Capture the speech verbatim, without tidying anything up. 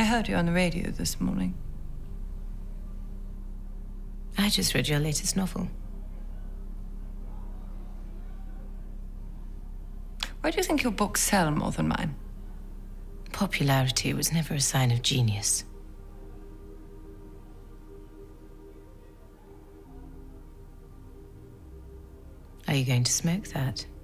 heard you on the radio this morning. I just read your latest novel. Why do you think your books sell more than mine? Popularity was never a sign of genius. Are you going to smoke that?